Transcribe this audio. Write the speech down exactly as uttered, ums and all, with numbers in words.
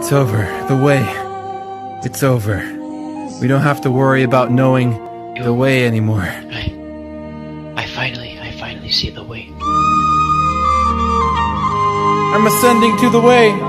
It's over. The way. It's over. We don't have to worry about knowing the way anymore. I... I finally, I finally see the way. I'm ascending to the way.